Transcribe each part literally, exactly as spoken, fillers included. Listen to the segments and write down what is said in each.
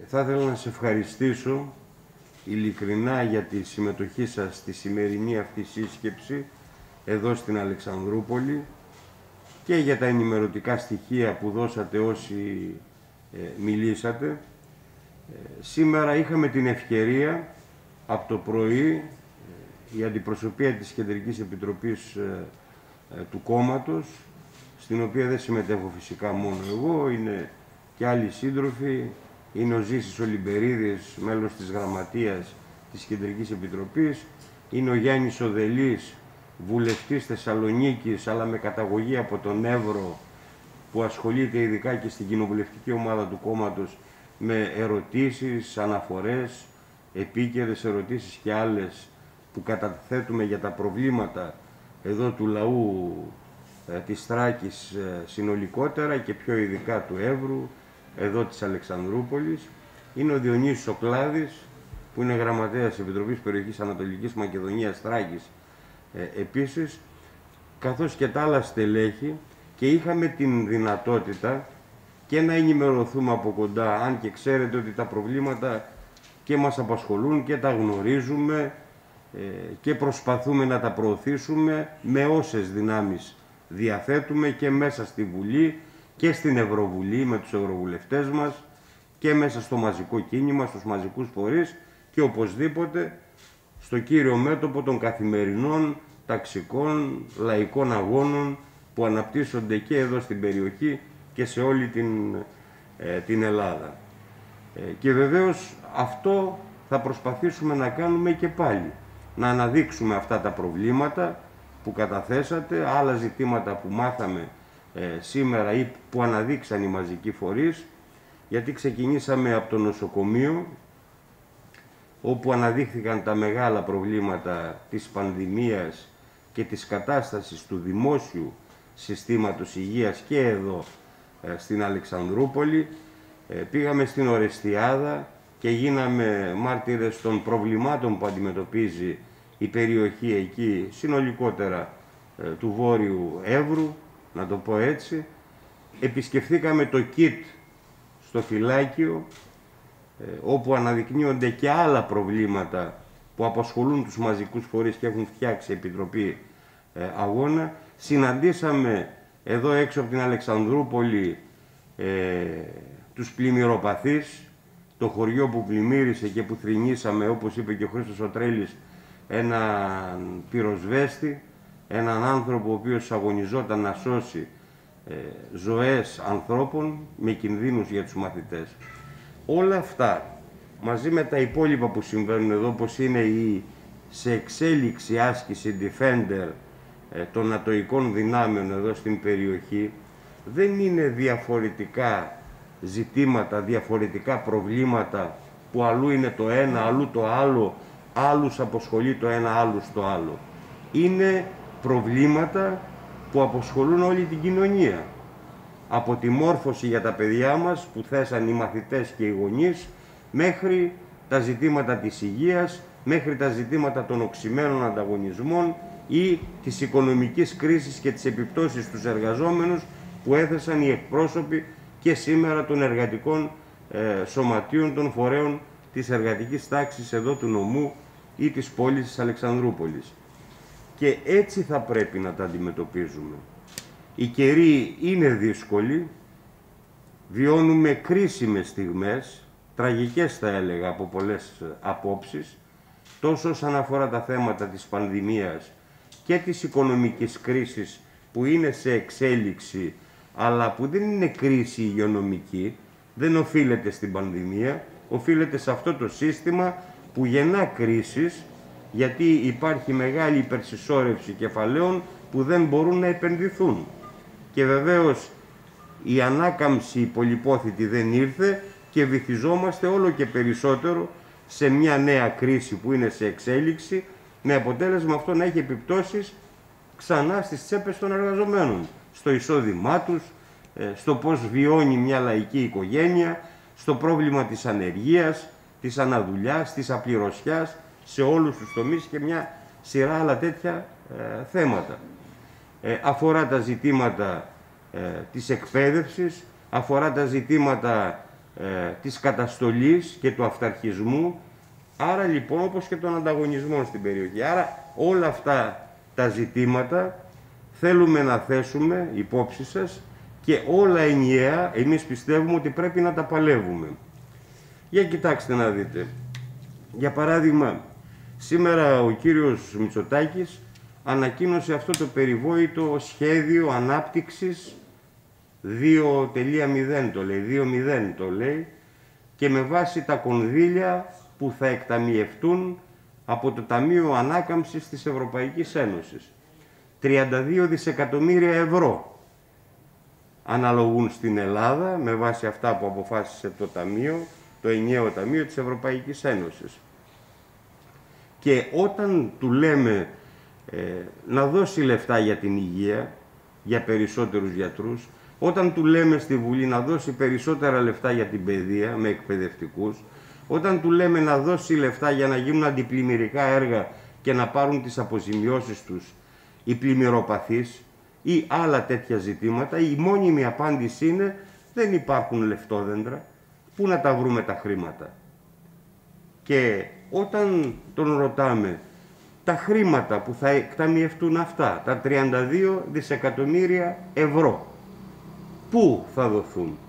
θα ήθελα να σε ευχαριστήσω ειλικρινά για τη συμμετοχή σας στη σημερινή αυτή σύσκεψη εδώ στην Αλεξανδρούπολη και για τα ενημερωτικά στοιχεία που δώσατε όσοι ε, μιλήσατε. Ε, σήμερα είχαμε την ευκαιρία από το πρωί ε, η αντιπροσωπεία της Κεντρικής Επιτροπής ε, ε, του κόμματος, στην οποία δεν συμμετέχω φυσικά μόνο εγώ, είναι και άλλοι σύντροφοι, είναι ο Ζήσης Ολυμπερίδης, μέλος της Γραμματείας της Κεντρικής Επιτροπής, είναι ο Γιάννης Οδελής, βουλευτής Θεσσαλονίκης, αλλά με καταγωγή από τον Εύρο, που ασχολείται ειδικά και στην κοινοβουλευτική ομάδα του κόμματος με ερωτήσεις, αναφορές, επίκαιρες ερωτήσεις και άλλες που καταθέτουμε για τα προβλήματα εδώ του λαού ε, της Θράκης ε, συνολικότερα και πιο ειδικά του Εύρου, εδώ της Αλεξανδρούπολης. Είναι ο Διονύσης Οκλάδης, που είναι γραμματέας Επιτροπής Περιοχής Ανατολικής Μακεδονίας Θράκης ε, επίσης, καθώς και τα άλλα στελέχη, και είχαμε την δυνατότητα και να ενημερωθούμε από κοντά, αν και ξέρετε ότι τα προβλήματα και μας απασχολούν και τα γνωρίζουμε ε, και προσπαθούμε να τα προωθήσουμε με όσες δυνάμεις διαθέτουμε και μέσα στη Βουλή και στην Ευρωβουλή με τους ευρωβουλευτές μας και μέσα στο μαζικό κίνημα, στους μαζικούς φορείς και οπωσδήποτε στο κύριο μέτωπο των καθημερινών ταξικών λαϊκών αγώνων που αναπτύσσονται και εδώ στην περιοχή και σε όλη την, ε, την Ελλάδα. Ε, και βεβαίως αυτό θα προσπαθήσουμε να κάνουμε και πάλι. Να αναδείξουμε αυτά τα προβλήματα που καταθέσατε, άλλα ζητήματα που μάθαμε ε, σήμερα ή που αναδείξαν οι μαζικοί φορείς, γιατί ξεκινήσαμε από το νοσοκομείο, όπου αναδείχθηκαν τα μεγάλα προβλήματα της πανδημίας και της κατάστασης του δημόσιου συστήματος υγείας και εδώ ε, στην Αλεξανδρούπολη. Ε, πήγαμε στην Ορεστιάδα και γίναμε μάρτυρες των προβλημάτων που αντιμετωπίζει η περιοχή εκεί, συνολικότερα ε, του Βόρειου Εύρου, να το πω έτσι. Επισκεφθήκαμε το ΚΙΤ στο φυλάκιο, ε, όπου αναδεικνύονται και άλλα προβλήματα που απασχολούν τους μαζικούς φορείς και έχουν φτιάξει Επιτροπή ε, Αγώνα. Συναντήσαμε εδώ έξω από την Αλεξανδρούπολη ε, τους πλημμυροπαθείς, το χωριό που πλημμύρισε και που θρηνήσαμε, όπως είπε και ο Χρήστος ο Τρέλης, έναν πυροσβέστη, έναν άνθρωπο ο οποίος αγωνιζόταν να σώσει ε, ζωές ανθρώπων με κινδύνους για τους μαθητές. Όλα αυτά, μαζί με τα υπόλοιπα που συμβαίνουν εδώ, όπως είναι η σε εξέλιξη άσκηση Defender ε, των ατοικών δυνάμεων εδώ στην περιοχή, δεν είναι διαφορετικά ζητήματα, διαφορετικά προβλήματα που αλλού είναι το ένα, αλλού το άλλο, άλλους αποσχολεί το ένα, άλλους το άλλο. Είναι προβλήματα που αποσχολούν όλη την κοινωνία. Από τη μόρφωση για τα παιδιά μας που θέσαν οι μαθητές και οι γονείς, μέχρι τα ζητήματα της υγείας, μέχρι τα ζητήματα των οξυμένων ανταγωνισμών ή της οικονομικής κρίσης και τις επιπτώσεις στους εργαζόμενους που έθεσαν οι εκπρόσωποι και σήμερα των εργατικών ε, σωματείων των φορέων της εργατικής τάξης εδώ του νομού ή της πόλης της Αλεξανδρούπολης. Και έτσι θα πρέπει να τα αντιμετωπίζουμε. Οι καιροί είναι δύσκολοι, βιώνουμε κρίσιμες στιγμές, τραγικές θα έλεγα από πολλές απόψεις, τόσο όσον αφορά τα θέματα της πανδημίας και της οικονομικής κρίσης που είναι σε εξέλιξη, αλλά που δεν είναι κρίση υγειονομική, δεν οφείλεται στην πανδημία, οφείλεται σε αυτό το σύστημα που γεννά κρίσεις, γιατί υπάρχει μεγάλη υπερσυσσόρευση κεφαλαίων που δεν μπορούν να επενδυθούν. Και βεβαίως η ανάκαμψη πολυπόθητη δεν ήρθε και βυθιζόμαστε όλο και περισσότερο σε μια νέα κρίση που είναι σε εξέλιξη, με αποτέλεσμα αυτό να έχει επιπτώσεις ξανά στις τσέπες των εργαζομένων, στο εισόδημά τους, στο πώς βιώνει μια λαϊκή οικογένεια, στο πρόβλημα της ανεργίας, της αναδουλειάς, της απληρωσιάς, σε όλους τους τομείς και μια σειρά άλλα τέτοια ε, θέματα. Ε, αφορά τα ζητήματα ε, της εκπαίδευσης, αφορά τα ζητήματα ε, της καταστολής και του αυταρχισμού, άρα λοιπόν όπως και των ανταγωνισμών στην περιοχή. Άρα όλα αυτά τα ζητήματα θέλουμε να θέσουμε υπόψη σας και όλα ενιαία εμείς πιστεύουμε ότι πρέπει να τα παλεύουμε. Για κοιτάξτε να δείτε. Για παράδειγμα, σήμερα ο κύριος Μητσοτάκης ανακοίνωσε αυτό το περιβόητο σχέδιο ανάπτυξης δύο μηδέν το λέει, δύο μηδέν το λέει, και με βάση τα κονδύλια που θα εκταμιευτούν από το Ταμείο Ανάκαμψης της Ευρωπαϊκής Ένωσης. τριάντα δύο δισεκατομμύρια ευρώ αναλογούν στην Ελλάδα με βάση αυτά που αποφάσισε το Ταμείο, το ενιαίο Ταμείο της Ευρωπαϊκής Ένωσης. Και όταν του λέμε ε, να δώσει λεφτά για την υγεία, για περισσότερους γιατρούς, όταν του λέμε στη Βουλή να δώσει περισσότερα λεφτά για την παιδεία με εκπαιδευτικούς, όταν του λέμε να δώσει λεφτά για να γίνουν αντιπλημμυρικά έργα και να πάρουν τις αποζημιώσεις τους οι πλημμυροπαθείς ή άλλα τέτοια ζητήματα, η μόνιμη απάντηση είναι δεν υπάρχουν λεφτόδεντρα, πού να τα βρούμε τα χρήματα. Και όταν τον ρωτάμε τα χρήματα που θα εκταμιευτούν αυτά, τα τριάντα δύο δισεκατομμύρια ευρώ, πού θα δοθούν.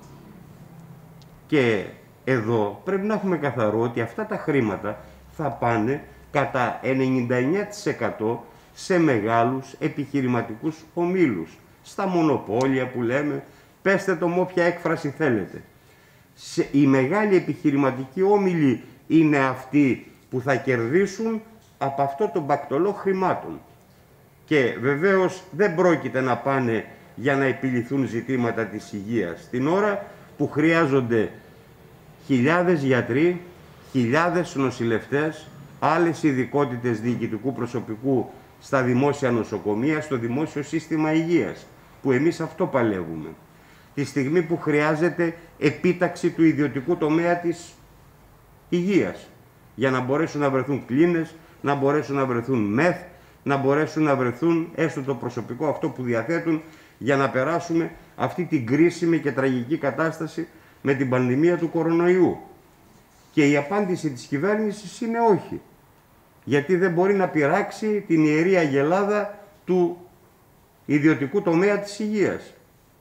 Και εδώ πρέπει να έχουμε καθαρό ότι αυτά τα χρήματα θα πάνε κατά ενενήντα εννέα τοις εκατό σε μεγάλους επιχειρηματικούς ομίλους, στα μονοπόλια που λέμε, πέστε το με όποια έκφραση θέλετε. Σε, οι μεγάλοι επιχειρηματικοί όμιλοι είναι αυτοί που θα κερδίσουν από αυτό το μπακτολό χρημάτων. Και βεβαίως δεν πρόκειται να πάνε για να επιληθούν ζητήματα της υγείας, την ώρα που χρειάζονται χιλιάδες γιατροί, χιλιάδες νοσηλευτές, άλλες ειδικότητες διοικητικού προσωπικού στα δημόσια νοσοκομεία, στο δημόσιο σύστημα υγείας, που εμείς αυτό παλεύουμε. Τη στιγμή που χρειάζεται επίταξη του ιδιωτικού τομέα της υγείας, για να μπορέσουν να βρεθούν κλίνες, να μπορέσουν να βρεθούν μεθ, να μπορέσουν να βρεθούν έστω το προσωπικό αυτό που διαθέτουν για να περάσουμε αυτή την κρίσιμη και τραγική κατάσταση με την πανδημία του κορονοϊού. Και η απάντηση της κυβέρνησης είναι όχι. Γιατί δεν μπορεί να πειράξει την ιερή αγελάδα του ιδιωτικού τομέα της υγείας.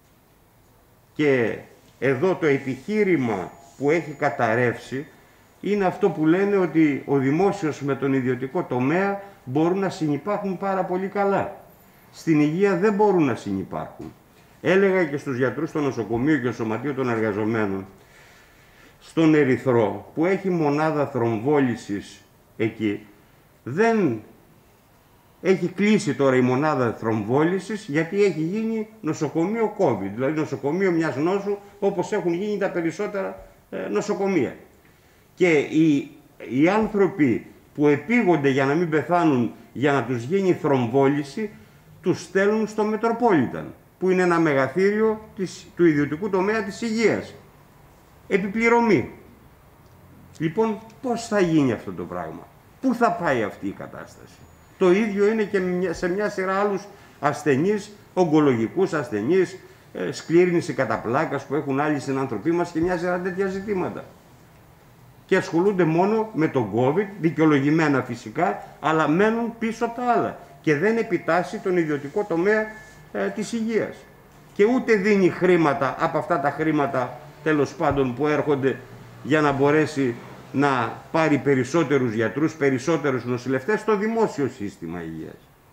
Και εδώ το επιχείρημα που έχει καταρρεύσει είναι αυτό που λένε ότι ο δημόσιος με τον ιδιωτικό τομέα μπορούν να συνυπάρχουν πάρα πολύ καλά. Στην υγεία δεν μπορούν να συνυπάρχουν. Έλεγα και στους γιατρούς στο νοσοκομείο και στο σωματείο των εργαζομένων, στον Ερυθρό που έχει μονάδα θρομβόλησης εκεί, δεν έχει κλείσει τώρα η μονάδα θρομβόλησης γιατί έχει γίνει νοσοκομείο COVID, δηλαδή νοσοκομείο μιας νόσου όπως έχουν γίνει τα περισσότερα ε, νοσοκομεία. Και οι, οι άνθρωποι που επίγονται για να μην πεθάνουν για να τους γίνει θρομβόληση, τους στέλνουν στο Μετροπόλιταν, που είναι ένα μεγαθύριο της, του ιδιωτικού τομέα της υγείας. Επιπληρωμή. Λοιπόν, πώς θα γίνει αυτό το πράγμα, πού θα πάει αυτή η κατάσταση. Το ίδιο είναι και σε μια σειρά άλλους ασθενείς, ογκολογικούς ασθενείς, σκλήρινση κατά πλάκας που έχουν άλλοι συνανθρωποί μας και μια σειρά τέτοια ζητήματα. Και ασχολούνται μόνο με τον COVID, δικαιολογημένα φυσικά, αλλά μένουν πίσω τα άλλα και δεν επιτάσσει τον ιδιωτικό τομέα ε, της υγείας. Και ούτε δίνει χρήματα από αυτά τα χρήματα, τέλος πάντων, που έρχονται για να μπορέσει να πάρει περισσότερους γιατρούς, περισσότερους νοσηλευτές στο δημόσιο σύστημα υγείας.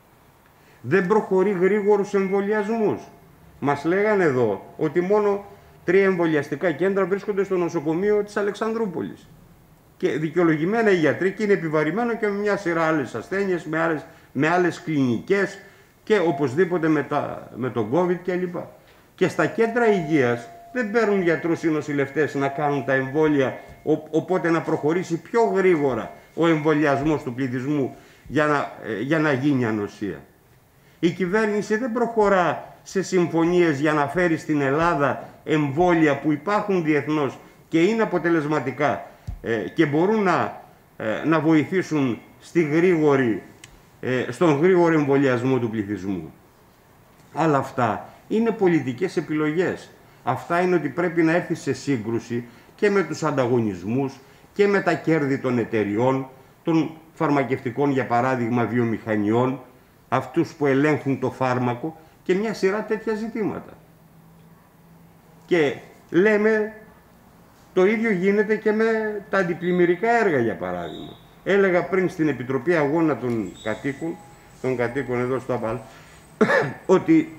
Δεν προχωρεί γρήγορους εμβολιασμούς. Μας λέγανε εδώ ότι μόνο τρία εμβολιαστικά κέντρα βρίσκονται στο νοσοκομείο της Αλεξανδρούπολης. Και δικαιολογημένα οι γιατροί, και είναι επιβαρημένο και με μια σειρά άλλες ασθένειες, με άλλες, με άλλες κλινικές και οπωσδήποτε με, τα, με τον COVID κλπ. Και στα κέντρα υγείας δεν παίρνουν γιατρούς ή νοσηλευτές να κάνουν τα εμβόλια, οπότε να προχωρήσει πιο γρήγορα ο εμβολιασμός του πληθυσμού για να, για να γίνει ανοσία. Η κυβέρνηση δεν προχωρά σε συμφωνίες για να φέρει στην Ελλάδα εμβόλια που υπάρχουν διεθνώς και είναι αποτελεσματικά και μπορούν να, να βοηθήσουν στη γρήγορη, στον γρήγορο εμβολιασμό του πληθυσμού. Αλλά αυτά είναι πολιτικές επιλογές. Αυτά είναι ότι πρέπει να έρθει σε σύγκρουση και με τους ανταγωνισμούς και με τα κέρδη των εταιριών, των φαρμακευτικών, για παράδειγμα, βιομηχανιών, αυτούς που ελέγχουν το φάρμακο και μια σειρά τέτοια ζητήματα. Και λέμε, το ίδιο γίνεται και με τα αντιπλημμυρικά έργα, για παράδειγμα. Έλεγα πριν στην Επιτροπή Αγώνα των Κατοίκων, των κατοίκων εδώ στο ΑΠΑΛ, ότι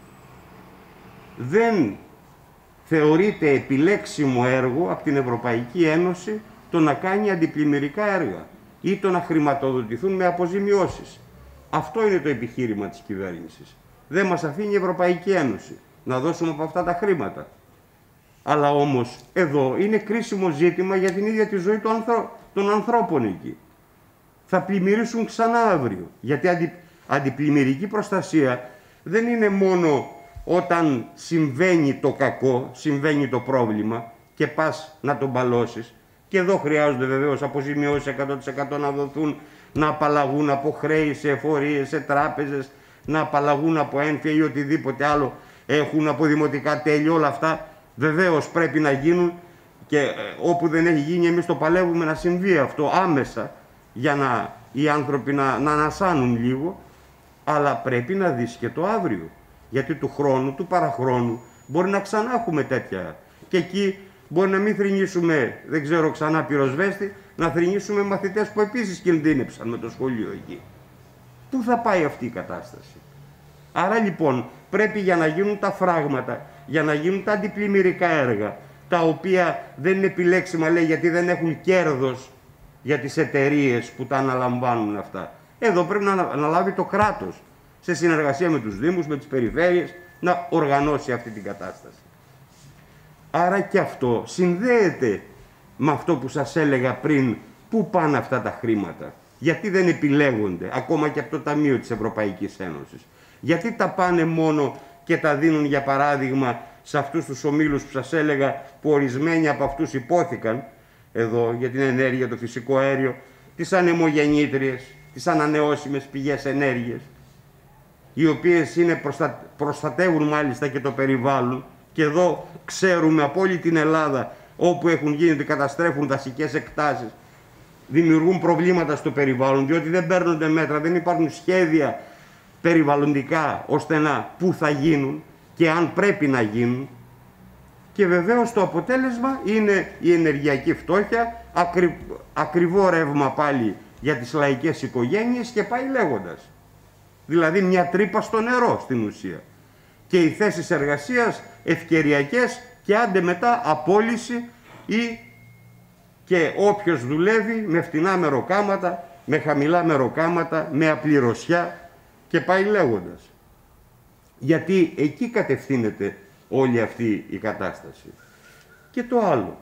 δεν θεωρείται επιλέξιμο έργο από την Ευρωπαϊκή Ένωση το να κάνει αντιπλημμυρικά έργα ή το να χρηματοδοτηθούν με αποζημιώσεις. Αυτό είναι το επιχείρημα της κυβέρνησης. Δεν μας αφήνει η Ευρωπαϊκή Ένωση να δώσουμε από αυτά τα χρήματα. Αλλά όμως εδώ είναι κρίσιμο ζήτημα για την ίδια τη ζωή των, ανθρω... των ανθρώπων εκεί. Θα πλημμυρίσουν ξανά αύριο. Γιατί αντι... αντιπλημμυρική προστασία δεν είναι μόνο όταν συμβαίνει το κακό, συμβαίνει το πρόβλημα και πας να τον μπαλώσεις. Και εδώ χρειάζονται βεβαίως αποζημιώσεις εκατό τοις εκατό να δοθούν, να απαλλαγούν από χρέη σε εφορίες, σε τράπεζες, να απαλλαγούν από ένφια ή οτιδήποτε άλλο έχουν, από δημοτικά τέλη, όλα αυτά βεβαίως πρέπει να γίνουν και ε, όπου δεν έχει γίνει εμείς το παλεύουμε να συμβεί αυτό άμεσα για να οι άνθρωποι να, να ανασάνουν λίγο, αλλά πρέπει να δεις και το αύριο. Γιατί του χρόνου, του παραχρόνου μπορεί να ξανά έχουμε τέτοια και εκεί μπορεί να μην θρηνήσουμε, δεν ξέρω, ξανά πυροσβέστη, να θρηνήσουμε μαθητές που επίσης κινδύνεψαν με το σχολείο εκεί. Πού θα πάει αυτή η κατάσταση? Άρα λοιπόν πρέπει, για να γίνουν τα φράγματα, για να γίνουν τα αντιπλημμυρικά έργα, τα οποία δεν είναι επιλέξιμα, λέει, γιατί δεν έχουν κέρδος για τις εταιρείες που τα αναλαμβάνουν αυτά. Εδώ πρέπει να αναλάβει το κράτος, σε συνεργασία με τους Δήμους, με τις περιφέρειες, να οργανώσει αυτή την κατάσταση. Άρα και αυτό συνδέεται με αυτό που σας έλεγα πριν, πού πάνε αυτά τα χρήματα. Γιατί δεν επιλέγονται, ακόμα και από το Ταμείο της Ευρωπαϊκής Ένωσης. Γιατί τα πάνε μόνο και τα δίνουν, για παράδειγμα, σε αυτούς τους ομίλους που σας έλεγα, που ορισμένοι από αυτούς υπόθηκαν εδώ για την ενέργεια, το φυσικό αέριο, τις ανεμογεννήτριες, τις ανανεώσιμες πηγές ενέργειας, οι οποίες είναι προστα... προστατεύουν μάλιστα και το περιβάλλον. Και εδώ ξέρουμε από όλη την Ελλάδα, όπου έχουν γίνει ότι καταστρέφουν δασικές εκτάσεις, δημιουργούν προβλήματα στο περιβάλλον, διότι δεν παίρνονται μέτρα, δεν υπάρχουν σχέδια περιβαλλοντικά ώστε να πού θα γίνουν και αν πρέπει να γίνουν. Και βεβαίως το αποτέλεσμα είναι η ενεργειακή φτώχεια, ακρι... ακριβό ρεύμα πάλι για τις λαϊκές οικογένειες και πάει λέγοντας. Δηλαδή μια τρύπα στο νερό στην ουσία. Και οι θέσεις εργασίας ευκαιριακές και άντε μετά απόλυση ή και όποιος δουλεύει με φτηνά μεροκάματα, με χαμηλά μεροκάματα, με απληρωσιά και πάει λέγοντας. Γιατί εκεί κατευθύνεται όλη αυτή η κατάσταση. Και το άλλο,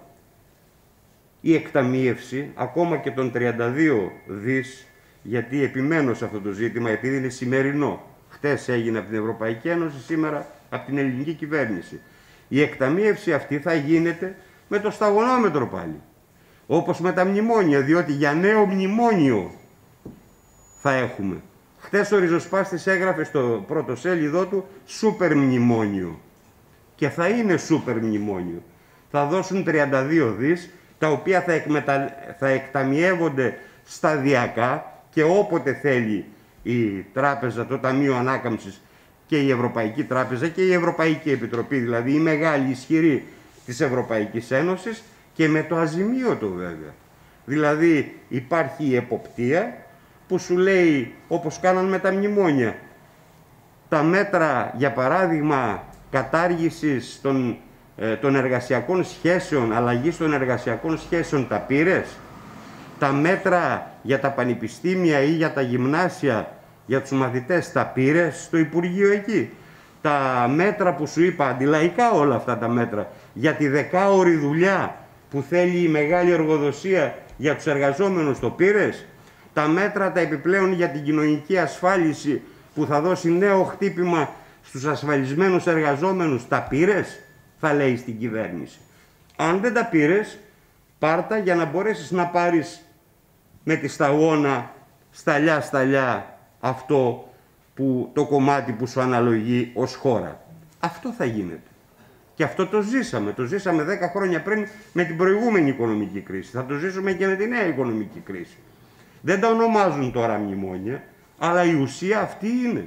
η εκταμίευση ακόμα και των τριάντα δύο δις, γιατί επιμένω σε αυτό το ζήτημα, επειδή είναι σημερινό. Χτες έγινε από την Ευρωπαϊκή Ένωση, σήμερα από την ελληνική κυβέρνηση. Η εκταμίευση αυτή θα γίνεται με το σταγονόμετρο πάλι. Όπως με τα μνημόνια, διότι για νέο μνημόνιο θα έχουμε. Χτες ο Ριζοσπάστης έγραφε στο πρώτο σέλιδό του σούπερ μνημόνιο. Και θα είναι σούπερ μνημόνιο. Θα δώσουν τριάντα δύο δις, τα οποία θα, εκμετα... θα εκταμιεύονται σταδιακά και όποτε θέλει η τράπεζα, το Ταμείο Ανάκαμψης και η Ευρωπαϊκή Τράπεζα και η Ευρωπαϊκή Επιτροπή, δηλαδή η μεγάλη ισχυρή της Ευρωπαϊκής Ένωσης, και με το αζημίωτο βέβαια. Δηλαδή υπάρχει η εποπτεία που σου λέει, όπως κάναν με τα μνημόνια, τα μέτρα, για παράδειγμα, κατάργησης των, ε, των εργασιακών σχέσεων, αλλαγής των εργασιακών σχέσεων, τα πήρες? Τα μέτρα για τα πανεπιστήμια ή για τα γυμνάσια, για τους μαθητές, τα πήρες στο Υπουργείο εκεί? Τα μέτρα που σου είπα, αντιλαϊκά όλα αυτά τα μέτρα, για τη δεκάωρη δουλειά που θέλει η μεγάλη εργοδοσία για τους εργαζόμενους, το πήρες? Τα μέτρα τα επιπλέον για την κοινωνική ασφάλιση που θα δώσει νέο χτύπημα στους ασφαλισμένους εργαζόμενους, τα πήρες? Θα λέει στην κυβέρνηση. Αν δεν τα πήρες, πάρτα για να μπορέσεις να πάρεις με τη σταγόνα σταλιά σταλιά αυτό που, το κομμάτι που σου αναλογεί ως χώρα. Αυτό θα γίνεται. Και αυτό το ζήσαμε. Το ζήσαμε δέκα χρόνια πριν με την προηγούμενη οικονομική κρίση. Θα το ζήσουμε και με τη νέα οικονομική κρίση. Δεν τα ονομάζουν τώρα μνημόνια, αλλά η ουσία αυτή είναι.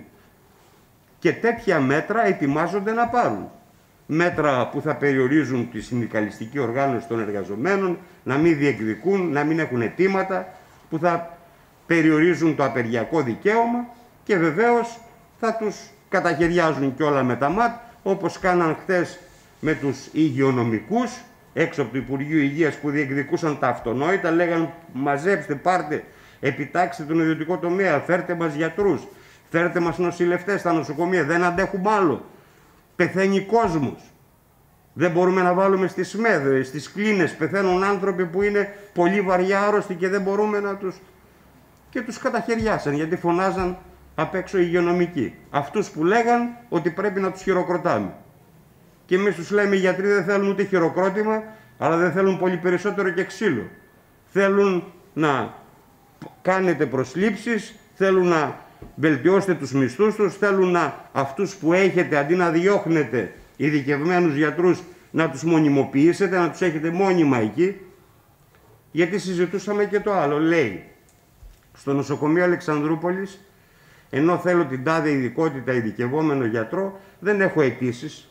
Και τέτοια μέτρα ετοιμάζονται να πάρουν. Μέτρα που θα περιορίζουν τη συνδικαλιστική οργάνωση των εργαζομένων, να μην διεκδικούν, να μην έχουν αιτήματα, που θα περιορίζουν το απεργιακό δικαίωμα και βεβαίως θα τους καταχαιριάζουν και όλα με τα ΜΑΤ, όπως κάναν χθες με τους υγειονομικούς έξω από το Υπουργείο Υγείας που διεκδικούσαν τα αυτονόητα, λέγαν μαζέψτε, πάρτε, επιτάξτε τον ιδιωτικό τομέα, φέρτε μας γιατρούς, φέρτε μας νοσηλευτές στα νοσοκομεία, δεν αντέχουμε άλλο. Πεθαίνει κόσμος. Δεν μπορούμε να βάλουμε στις ΣΜΕΔ, στις κλίνες, πεθαίνουν άνθρωποι που είναι πολύ βαριά άρρωστοι και δεν μπορούμε να τους... Και τους καταχαιριάσαν γιατί φωνάζαν απ' έξω οι υγειονομικοί. Αυτούς που λέγαν ότι πρέπει να τους χειροκροτάμε. Και εμείς τους λέμε οι γιατροί δεν θέλουν ούτε χειροκρότημα, αλλά δεν θέλουν πολύ περισσότερο και ξύλο. Θέλουν να κάνετε προσλήψεις, θέλουν να βελτιώσετε τους μισθούς τους, θέλουν να αυτούς που έχετε αντί να διώχνετε ειδικευμένους γιατρούς να τους μονιμοποιήσετε, να τους έχετε μόνιμα εκεί. Γιατί συζητούσαμε και το άλλο. Λέει, στο νοσοκομείο Αλεξανδρούπολης, ενώ θέλω την τάδε ειδικότητα ειδικευόμενο γιατρό, δεν έχω αιτήσεις.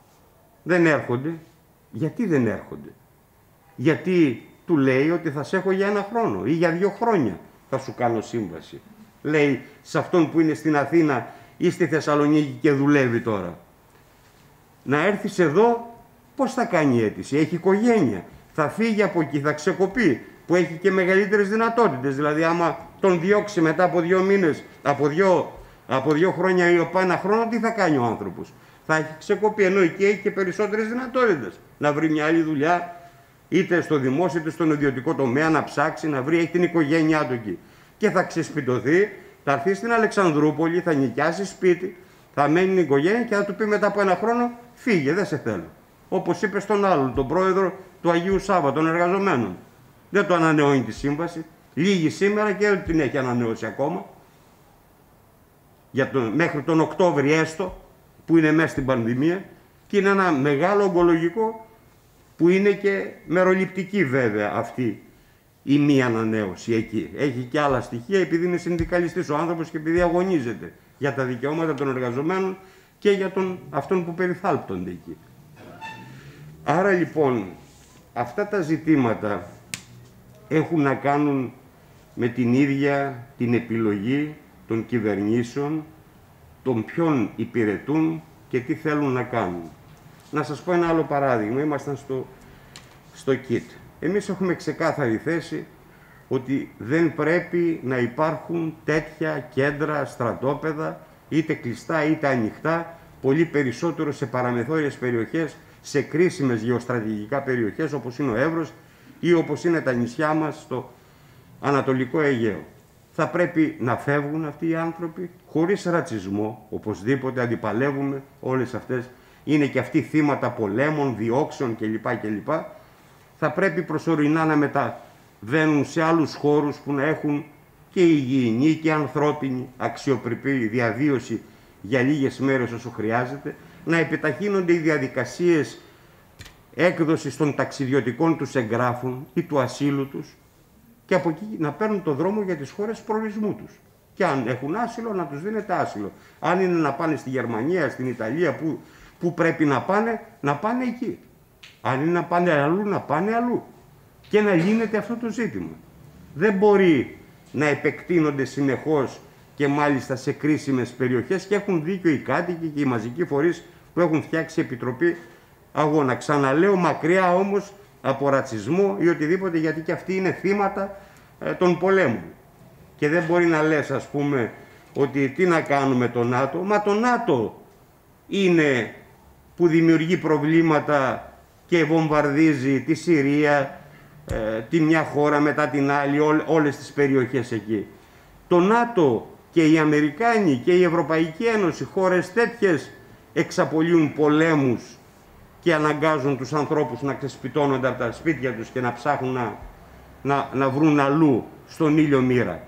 Δεν έρχονται. Γιατί δεν έρχονται? Γιατί του λέει ότι θα σε έχω για ένα χρόνο ή για δύο χρόνια θα σου κάνω σύμβαση. Λέει σε αυτόν που είναι στην Αθήνα ή στη Θεσσαλονίκη και δουλεύει τώρα. Να έρθεις εδώ, πώς θα κάνει αίτηση? Έχει οικογένεια. Θα φύγει από εκεί, θα ξεκοπεί, που έχει και μεγαλύτερες δυνατότητες. Δηλαδή άμα τον διώξει μετά από δύο μήνες, από δύο, από δύο χρόνια ή από ένα χρόνο, τι θα κάνει ο άνθρωπος? Θα έχει ξεκοπεί, ενώ εκεί έχει και περισσότερες δυνατότητες. Να βρει μια άλλη δουλειά, είτε στο δημόσιο είτε στον ιδιωτικό τομέα, να ψάξει, να βρει, έχει την οικογένειά του εκεί. Και θα ξεσπιτωθεί, θα έρθει στην Αλεξανδρούπολη, θα νοικιάσει σπίτι, θα μένει η οικογένεια και θα του πει μετά από ένα χρόνο, φύγε, δεν σε θέλω. Όπως είπε στον άλλον, τον πρόεδρο του Αγίου Σάββα, των εργαζομένων. Δεν το ανανεώνει τη σύμβαση. Λίγη σήμερα και δεν την έχει ανανεώσει ακόμα. Για τον, μέχρι τον Οκτώβρη έστω, που είναι μέσα στην πανδημία, και είναι ένα μεγάλο ογκολογικό που είναι και μεροληπτική βέβαια αυτή η μη ανανέωση εκεί. Έχει και άλλα στοιχεία επειδή είναι συνδικαλιστής ο άνθρωπος και επειδή αγωνίζεται για τα δικαιώματα των εργαζομένων και για τον, αυτόν που περιθάλπτονται εκεί. Άρα λοιπόν αυτά τα ζητήματα έχουν να κάνουν με την ίδια την επιλογή των κυβερνήσεων, των ποιον υπηρετούν και τι θέλουν να κάνουν. Να σας πω ένα άλλο παράδειγμα. Ήμασταν στο, στο ΚΙΤ. Εμείς έχουμε ξεκάθαρη θέση ότι δεν πρέπει να υπάρχουν τέτοια κέντρα, στρατόπεδα, είτε κλειστά είτε ανοιχτά, πολύ περισσότερο σε παραμεθόριες περιοχές, σε κρίσιμες γεωστρατηγικά περιοχές όπως είναι ο Εύρος ή όπως είναι τα νησιά μας στο Ανατολικό Αιγαίο. Θα πρέπει να φεύγουν αυτοί οι άνθρωποι χωρίς ρατσισμό, οπωσδήποτε αντιπαλεύουμε όλες αυτές, είναι και αυτοί θύματα πολέμων, διώξεων κλπ. κλπ. Θα πρέπει προσωρινά να μεταβαίνουν σε άλλους χώρους που να έχουν και υγιεινή και ανθρώπινη αξιοπρεπή διαβίωση για λίγες μέρες όσο χρειάζεται, να επιταχύνονται οι διαδικασίες έκδοσης των ταξιδιωτικών τους εγγράφων ή του ασύλου τους και από εκεί να παίρνουν το δρόμο για τις χώρες προορισμού τους. Και αν έχουν άσυλο, να τους δίνεται άσυλο. Αν είναι να πάνε στη Γερμανία, στην Ιταλία, που, που πρέπει να πάνε, να πάνε εκεί. Αν είναι να πάνε αλλού, να πάνε αλλού. Και να λύνεται αυτό το ζήτημα. Δεν μπορεί να επεκτείνονται συνεχώς και μάλιστα σε κρίσιμες περιοχές και έχουν δίκιο οι κάτοικοι και οι μαζικοί φορείς που έχουν φτιάξει επιτροπή αγώνα. Ξαναλέω, μακριά όμως από ρατσισμό ή οτιδήποτε, γιατί και αυτοί είναι θύματα ε, των πολέμων. Και δεν μπορεί να λες, ας πούμε, ότι τι να κάνουμε το ΝΑΤΟ. Μα το ΝΑΤΟ είναι που δημιουργεί προβλήματα και βομβαρδίζει τη Συρία, ε, τη μια χώρα μετά την άλλη, ό, όλες τις περιοχές εκεί. Το ΝΑΤΟ και οι Αμερικάνοι και η Ευρωπαϊκή Ένωση, χώρες τέτοιες, εξαπολύουν πολέμους και αναγκάζουν τους ανθρώπους να ξεσπιτώνονται από τα σπίτια τους και να ψάχνουν να, να, να βρουν αλλού στον ήλιο μοίρα.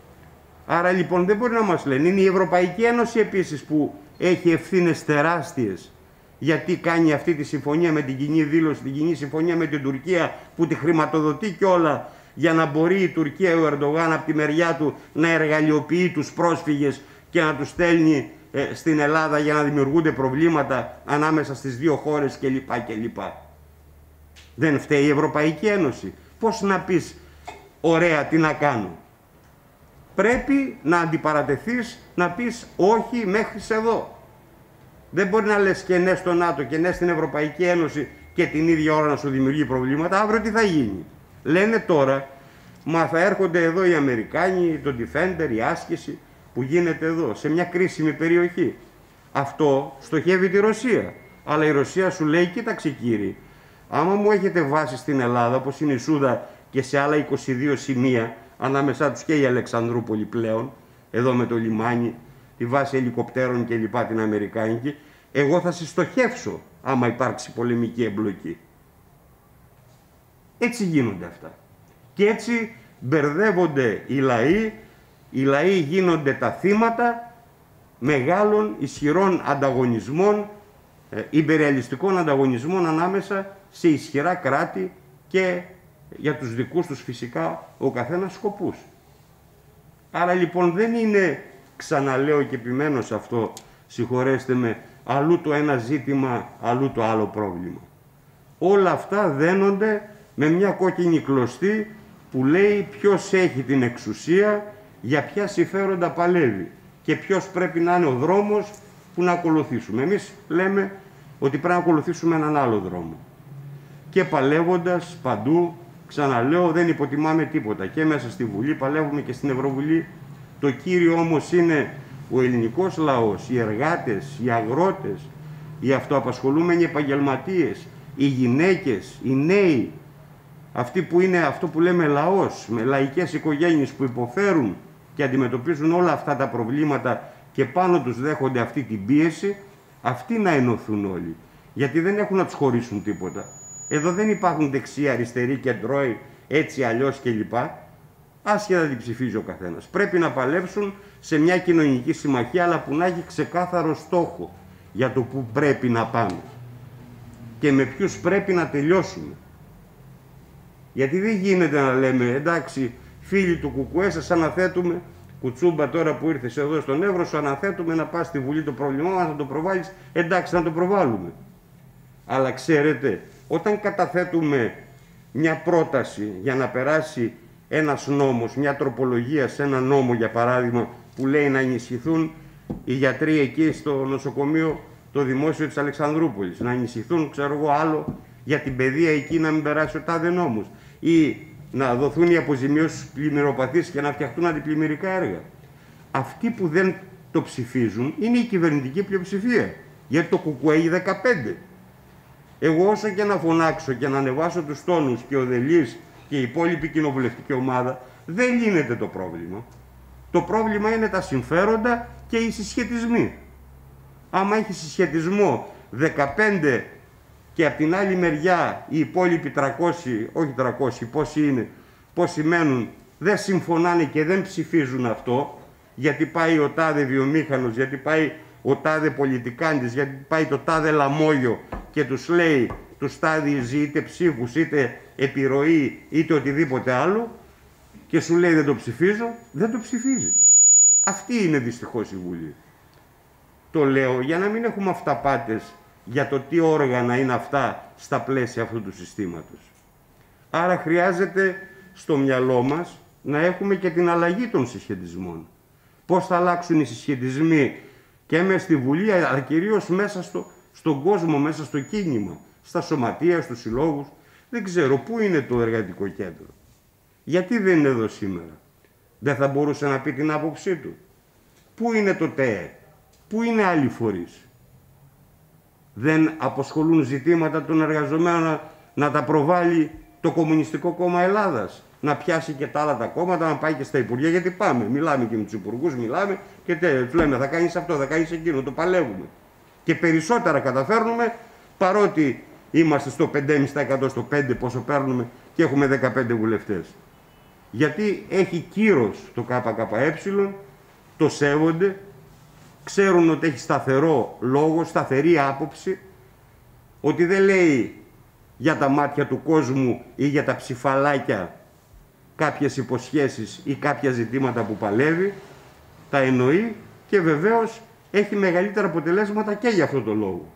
Άρα λοιπόν δεν μπορεί να μας λένε. Είναι η Ευρωπαϊκή Ένωση επίσης που έχει ευθύνες τεράστιες γιατί κάνει αυτή τη συμφωνία με την κοινή δήλωση, την κοινή συμφωνία με την Τουρκία που τη χρηματοδοτεί κιόλα για να μπορεί η Τουρκία, ο Ερντογάν από τη μεριά του να εργαλειοποιεί τους πρόσφυγες και να τους στέλνει ε, στην Ελλάδα για να δημιουργούνται προβλήματα ανάμεσα στις δύο χώρες κλπ. κλπ. Δεν φταίει η Ευρωπαϊκή Ένωση. Πώς να πεις ωραία τι να κάνω? Πρέπει να αντιπαρατεθείς, να πεις όχι μέχρι εδώ. Δεν μπορεί να λες και ναι στο ΝΑΤΟ και ναι στην Ευρωπαϊκή Ένωση και την ίδια ώρα να σου δημιουργεί προβλήματα. Αύριο τι θα γίνει? Λένε τώρα, μα θα έρχονται εδώ οι Αμερικάνοι, το Defender, η άσκηση που γίνεται εδώ, σε μια κρίσιμη περιοχή. Αυτό στοχεύει τη Ρωσία. Αλλά η Ρωσία σου λέει, κοίταξε κύριε, άμα μου έχετε βάσει στην Ελλάδα, όπως είναι η Σούδα και σε άλλα είκοσι δύο σημεία, ανάμεσά τους και η Αλεξανδρούπολη πλέον, εδώ με το λιμάνι, τη βάση ελικοπτέρων και λοιπά την Αμερικάνικη, εγώ θα συστοχεύσω άμα υπάρξει πολεμική εμπλοκή. Έτσι γίνονται αυτά. Και έτσι μπερδεύονται οι λαοί, οι λαοί γίνονται τα θύματα μεγάλων ισχυρών ανταγωνισμών, ε, υπερρεαλιστικών ανταγωνισμών ανάμεσα σε ισχυρά κράτη και για τους δικούς τους φυσικά ο καθένας σκοπούς. Άρα λοιπόν δεν είναι, ξαναλέω και επιμένω σε αυτό, συγχωρέστε με, αλλού το ένα ζήτημα, αλλού το άλλο πρόβλημα. Όλα αυτά δένονται με μια κόκκινη κλωστή που λέει ποιος έχει την εξουσία, για ποια συμφέροντα παλεύει και ποιος πρέπει να είναι ο δρόμος που να ακολουθήσουμε. Εμείς λέμε ότι πρέπει να ακολουθήσουμε έναν άλλο δρόμο. Και παλεύοντας παντού, ξαναλέω, δεν υποτιμάμε τίποτα. Και μέσα στη Βουλή παλεύουμε και στην Ευρωβουλή. Το κύριο όμως είναι ο ελληνικός λαός, οι εργάτες, οι αγρότες, οι αυτοαπασχολούμενοι επαγγελματίες, οι γυναίκες, οι νέοι, αυτοί που είναι αυτό που λέμε λαός, με λαϊκές οικογένειες που υποφέρουν και αντιμετωπίζουν όλα αυτά τα προβλήματα και πάνω τους δέχονται αυτή την πίεση, αυτοί να ενωθούν όλοι. Γιατί δεν έχουν να τους χωρίσουν τίποτα. Εδώ δεν υπάρχουν δεξιά, αριστεροί, κεντρώοι, έτσι αλλιώς κλπ. Άσχετα τι ψηφίζει ο καθένας. Πρέπει να παλέψουν σε μια κοινωνική συμμαχία, αλλά που να έχει ξεκάθαρο στόχο για το που πρέπει να πάμε και με ποιους πρέπει να τελειώσουμε. Γιατί δεν γίνεται να λέμε, εντάξει, φίλοι του Κουκουέ, σας αναθέτουμε, Κουτσούμπα τώρα που ήρθες εδώ στον Εύρο, σου αναθέτουμε να πας στη Βουλή το πρόβλημά μας, να το προβάλλεις, εντάξει, να το προβάλλουμε. Αλλά ξέρετε, όταν καταθέτουμε μια πρόταση για να περάσει ένας νόμος, μια τροπολογία σε ένα νόμο, για παράδειγμα, που λέει να ενισχυθούν οι γιατροί εκεί στο νοσοκομείο το δημόσιο της Αλεξανδρούπολης, να ενισχυθούν, ξέρω εγώ, άλλο για την παιδεία εκεί να μην περάσει ο τάδε νόμος, ή να δοθούν οι αποζημιώσεις στους πλημμυροπαθείς και να φτιαχτούν αντιπλημμυρικά έργα. Αυτοί που δεν το ψηφίζουν είναι η κυβερνητική πλειοψηφία, γιατί το Κουκουέ έχει δεκαπέντε. Εγώ όσο και να φωνάξω και να ανεβάσω τους τόνους και ο Δελής και η υπόλοιπη κοινοβουλευτική ομάδα, δεν λύνεται το πρόβλημα. Το πρόβλημα είναι τα συμφέροντα και οι συσχετισμοί. Άμα έχει συσχετισμό δεκαπέντε και από την άλλη μεριά οι υπόλοιποι τριακόσιοι, όχι τριακόσιοι, πόσοι είναι, πόσοι μένουν, δεν συμφωνάνε και δεν ψηφίζουν αυτό, γιατί πάει ο τάδε βιομήχανος, γιατί πάει ο τάδε πολιτικάντης, γιατί πάει το τάδε λαμόγιο και τους λέει, τους τάδει είτε ψήφους, είτε επιρροή, είτε οτιδήποτε άλλο, και σου λέει δεν το ψηφίζω, δεν το ψηφίζει. Αυτή είναι δυστυχώς η Βουλή. Το λέω για να μην έχουμε αυταπάτες για το τι όργανα είναι αυτά στα πλαίσια αυτού του συστήματος. Άρα χρειάζεται στο μυαλό μας να έχουμε και την αλλαγή των συσχετισμών. Πώς θα αλλάξουν οι συσχετισμοί και μέσα στη Βουλή, αλλά κυρίως μέσα στο, στον κόσμο, μέσα στο κίνημα, στα σωματεία, στους συλλόγους. Δεν ξέρω πού είναι το εργατικό κέντρο. Γιατί δεν είναι εδώ σήμερα. Δεν θα μπορούσε να πει την άποψή του. Πού είναι το ΤΕΕ, πού είναι άλλοι φορείς. Δεν αποσχολούν ζητήματα των εργαζομένων να, να τα προβάλλει το Κομμουνιστικό Κόμμα Ελλάδας. Να πιάσει και τα άλλα τα κόμματα, να πάει και στα Υπουργεία. Γιατί πάμε, μιλάμε και με τους υπουργούς, μιλάμε και τέλος. Του λέμε θα κάνεις αυτό, θα κάνεις εκείνο, το παλεύουμε. Και περισσότερα καταφέρνουμε, παρότι είμαστε στο πέντε κόμμα πέντε τοις εκατό, στο πέντε τοις εκατό πόσο παίρνουμε και έχουμε δεκαπέντε βουλευτές. Γιατί έχει κύρος το ΚΚΕ, το σέβονται, ξέρουν ότι έχει σταθερό λόγο, σταθερή άποψη ότι δεν λέει για τα μάτια του κόσμου ή για τα ψηφαλάκια κάποιες υποσχέσεις ή κάποια ζητήματα που παλεύει, τα εννοεί και βεβαίως έχει μεγαλύτερα αποτελέσματα και για αυτό το λόγο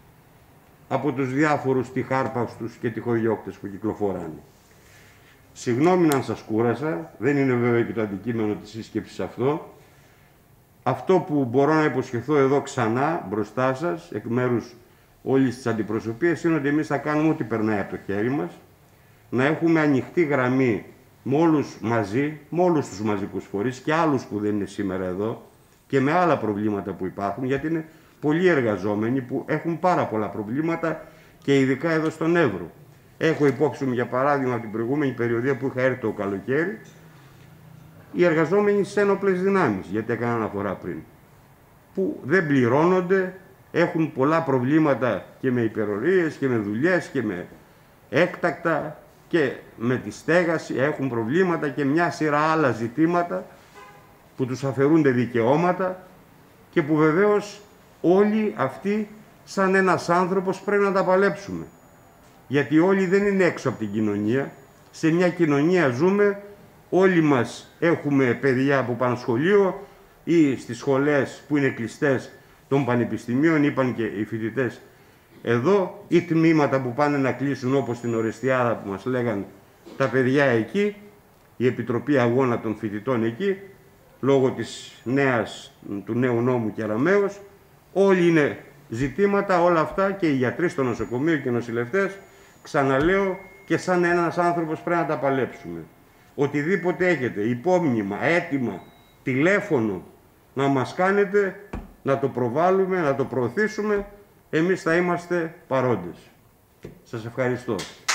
από τους διάφορους τυχάρπαστους και τυχοδιώκτες που κυκλοφοράνε. Συγγνώμη αν σας κούρασα, δεν είναι βέβαια και το αντικείμενο της σύσκεψης αυτό. Αυτό που μπορώ να υποσχεθώ εδώ ξανά μπροστά σας, εκ μέρους όλης της αντιπροσωπείας, είναι ότι εμείς θα κάνουμε ό,τι περνάει από το χέρι μας, να έχουμε ανοιχτή γραμμή με όλους μαζί, με όλους τους μαζικούς φορείς και άλλους που δεν είναι σήμερα εδώ και με άλλα προβλήματα που υπάρχουν, γιατί είναι πολλοί εργαζόμενοι που έχουν πάρα πολλά προβλήματα και ειδικά εδώ στον Εύρο. Έχω υπόψη μου, για παράδειγμα, από την προηγούμενη περιοδία που είχα έρθει το καλοκαίρι, οι εργαζόμενοι στις ένοπλες δυνάμεις, γιατί έκανα αναφορά πριν, που δεν πληρώνονται, έχουν πολλά προβλήματα και με υπερορίες και με δουλειές και με έκτακτα και με τη στέγαση, έχουν προβλήματα και μια σειρά άλλα ζητήματα που τους αφαιρούνται δικαιώματα και που βεβαίως όλοι αυτοί σαν ένας άνθρωπος πρέπει να τα παλέψουμε. Γιατί όλοι δεν είναι έξω από την κοινωνία. Σε μια κοινωνία ζούμε, όλοι μας έχουμε παιδιά που πάνε σχολείο ή στις σχολές που είναι κλειστές των πανεπιστημίων, είπαν και οι φοιτητές εδώ, ή τμήματα που πάνε να κλείσουν όπως στην Ορεστιάδα που μας λέγαν τα παιδιά εκεί, η Επιτροπή Αγώνα των Φοιτητών εκεί, λόγω της νέας, του νέου νόμου Κεραμέως. Όλοι είναι ζητήματα, όλα αυτά, και οι γιατροί στο νοσοκομείο και οι νοσηλευτές, ξαναλέω, και σαν ένας άνθρωπος πρέπει να τα παλέψουμε. Οτιδήποτε έχετε, υπόμνημα, αίτημα, τηλέφωνο να μας κάνετε, να το προβάλλουμε, να το προωθήσουμε, εμείς θα είμαστε παρόντες. Σας ευχαριστώ.